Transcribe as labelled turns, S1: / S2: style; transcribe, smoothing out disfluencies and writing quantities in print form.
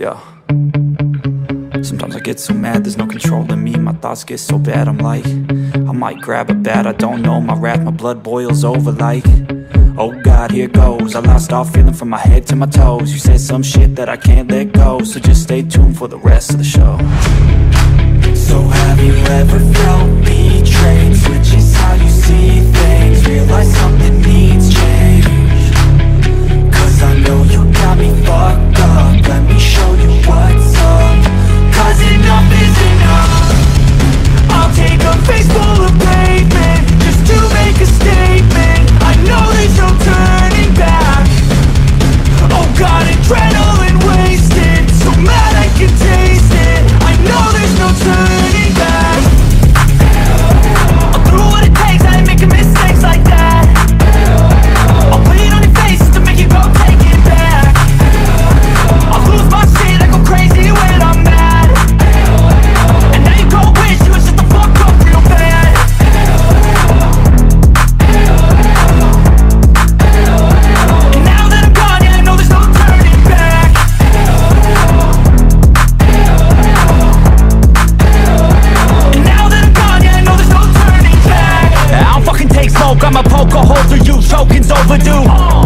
S1: Yeah. Sometimes I get so mad, there's no controlling me. My thoughts get so bad, I'm like, I might grab a bat, I don't know. My wrath, my blood boils over like, oh God, here goes. I lost all feeling from my head to my toes. You said some shit that I can't let go, so just stay tuned for the rest of the show. So have you ever felt betrayed? Switches how you see things, realize something needs change. Cause I know you got me fucked up, let me show you what's up. Cause enough is enough. I'll take a face full of pavement just to make a statement. I know there's no turning back. Oh God, adrenaline wasted, so mad I can taste it. I know there's no turning back. I'll do what it takes, I ain't making mistakes like that. I'll put it on your face to make you go take it back. I'll lose my shit, I go crazy when I'm mad. And now you go wish you would shut the fuck up real bad. And now that I'm gone, yeah, I know there's no turning back. And now that I'm gone, yeah, I know there's no turning back. I don't fucking take smoke, I'ma poke a hole through you, choking's overdue.